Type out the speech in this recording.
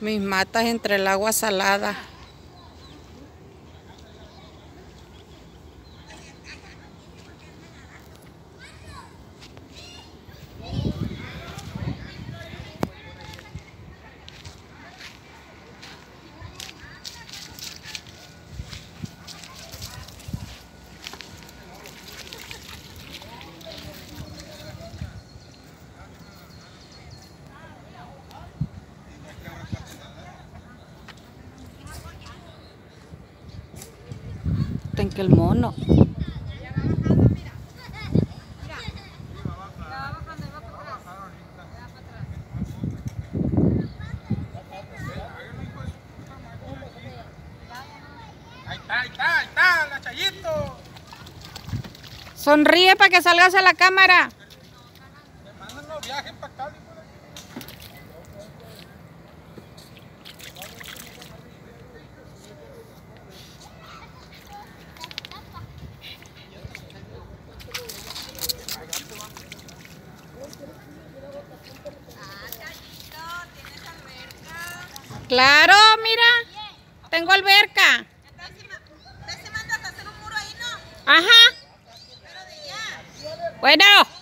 Mis matas entre el agua salada. En que el mono. Ahí está, la Chayito. Sonríe para que salgas a la cámara. Me mandan los viajes para Cali. Claro, mira. Tengo alberca. Entonces mandas a hacer un muro ahí, ¿no? Ajá. Pero de ya. Bueno.